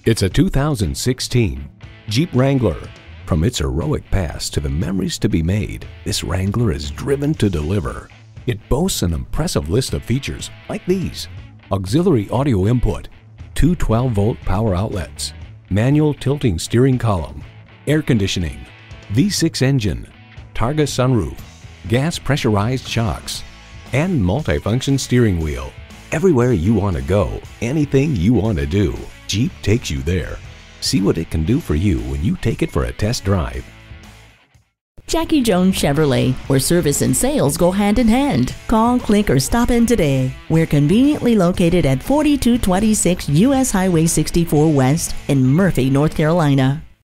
It's a 2016 Jeep Wrangler. From its heroic past to the memories to be made, this Wrangler is driven to deliver. It boasts an impressive list of features like these: auxiliary audio input, two 12-volt power outlets, manual tilting steering column, air conditioning, V6 engine, Targa sunroof, gas pressurized shocks, and multifunction steering wheel. Everywhere you want to go, anything you want to do, Jeep takes you there. See what it can do for you when you take it for a test drive. Jacky Jones Chevrolet, where service and sales go hand in hand. Call, click, or stop in today. We're conveniently located at 4226 US Highway 64 West in Murphy, North Carolina.